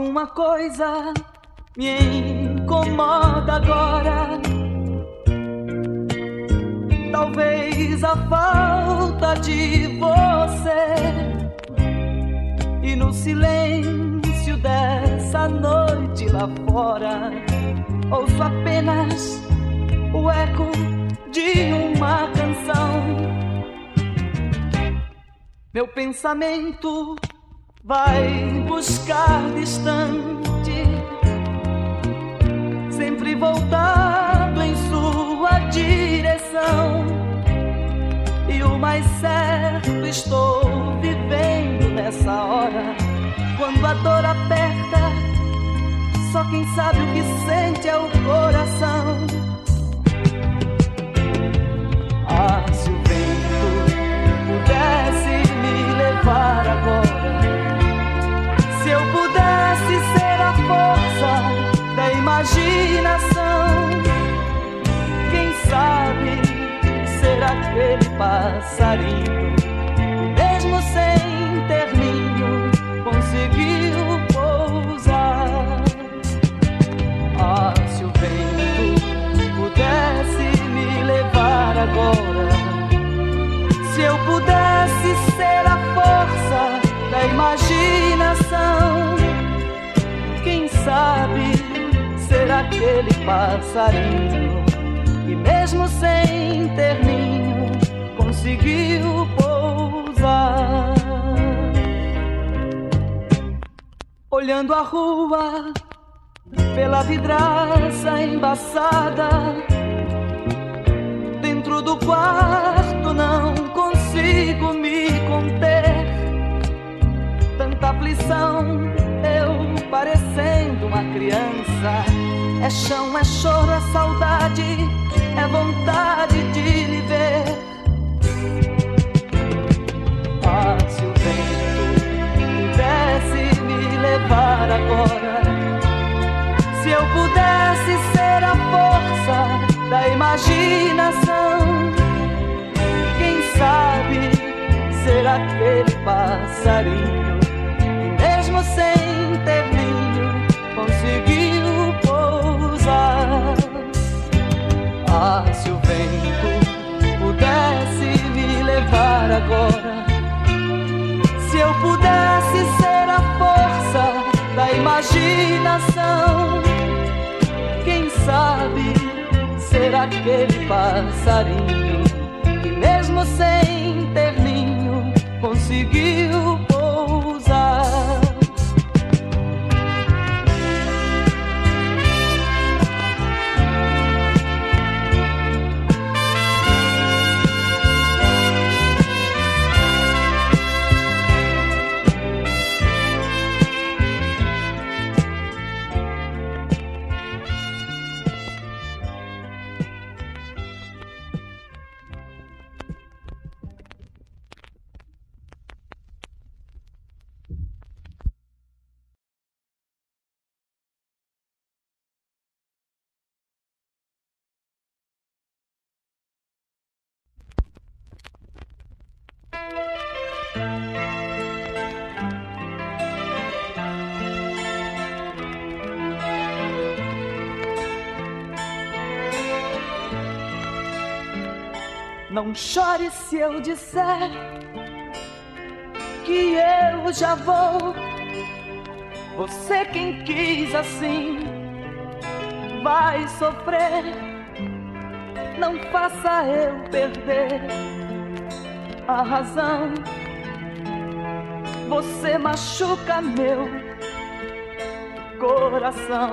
Alguma coisa me incomoda agora. Talvez a falta de você. E no silêncio dessa noite lá fora, ouço apenas o eco de uma canção. Meu pensamento vai buscar distante, sempre voltado em sua direção. E o mais certo estou vivendo nessa hora, quando a dor aperta, só quem sabe o que sente é o coração. Ah, se o vento pudesse me levar agora, se eu pudesse ser a força da imaginação, quem sabe ser aquele passarinho que mesmo sem ter ninho conseguiu pousar. Ah, se o vento pudesse me levar agora, se eu pudesse ser a força da imaginação, quem sabe ser aquele passarinho que mesmo sem ter ninho conseguiu pousar. Olhando a rua pela vidraça embaçada, dentro do quarto não consigo me conter. Tanta aflição, eu parecendo uma criança. É chão, é choro, é saudade, é vontade de lhe ver. Ah, se o vento pudesse me levar agora, se eu pudesse ser a força da imaginação, quem sabe ser aquele passarinho que mesmo sem ter ninho conseguiu pousar. Ah, se o vento pudesse me levar agora, se eu pudesse ser a força da imaginação, quem sabe ser aquele passarinho que mesmo sem ter ninho conseguiu pousar. Não chore se eu disser que eu já vou. Você quem quis assim vai sofrer. Não faça eu perder a razão. Você machuca meu coração,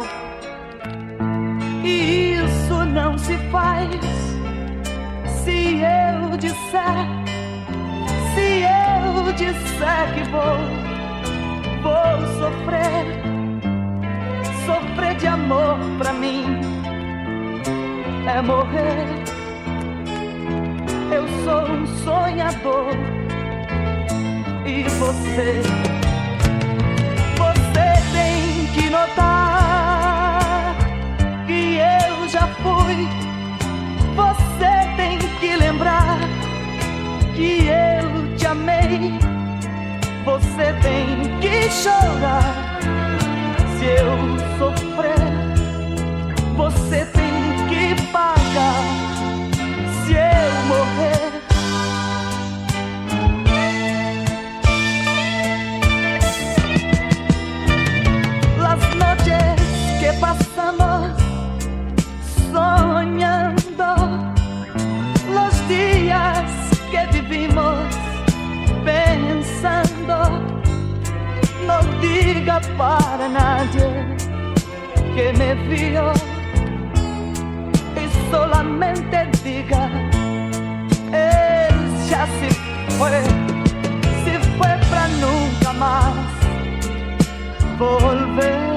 e isso não se faz. Se eu disser que vou sofrer, sofrer de amor pra mim é morrer. Eu sou um sonhador e você tem que notar que eu já fui. Você tem que lembrar que eu te amei. Você tem que chorar para nadie que me vio y solamente diga, él ya se fue para nunca más volver.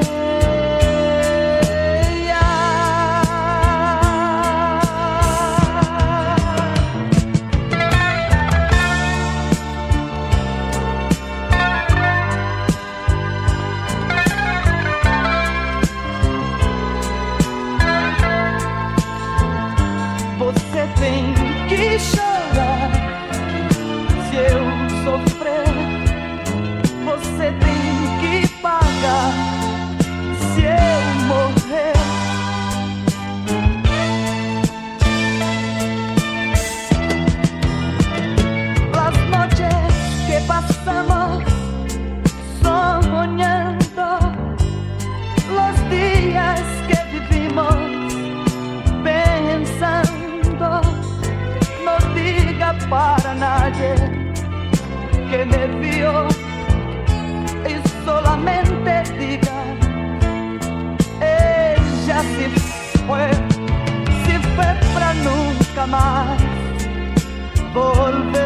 Você tem que chorar se eu sofrer. Você tem que pagar se eu morrer. Las noches que pasamos soñando, los días que vivimos pensando. No diga para nadie que me vio y solamente diga, ella se fue para nunca más volver.